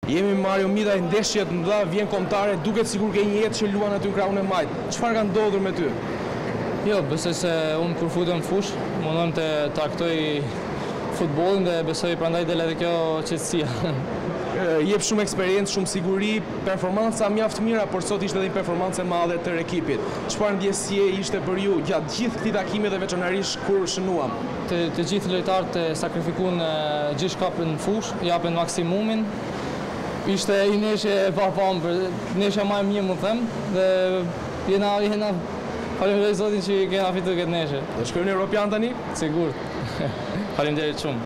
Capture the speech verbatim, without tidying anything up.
Jemi Mario Midaj, ndeshjet mëdha vjen kombëtare, duket sikur ke një jetë që luan aty në krahun e majt. Çfarë ka ndodhur me ty? Jo, besoj se unë kur futem në fushë, mundon të traktoj futbollin dhe besoj prandaj del edhe kjo qetësia. Jep shumë eksperiencë, shumë siguri, performanca mjaft mira, por sot ishte edhe një performancë e madhe tërë ekipit. Çfarë ndjesie ishte për ju gjatë gjithë këtij takimi dhe veçanërisht kur shënuam? Të, të gjithë lojtarët sakrifikuan gjithë shkapën në fushë, japën maksimumin. Ishte një ndeshje e papampër, ndeshja më e mirë më them, dhe jena jena faleminderoj Zotin që kena fituar këtë ndeshje. Do shkojmë në Europian tani? Sigurt. Faleminderit shumë.